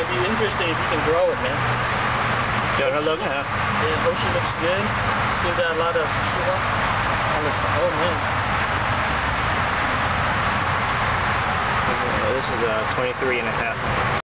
it'd be interesting if you can grow it, man. Cho nó lớn hả? Yeah, Hoshi looks good. Still got a lot of sugar on the side. Oh man. This is 23 and a half.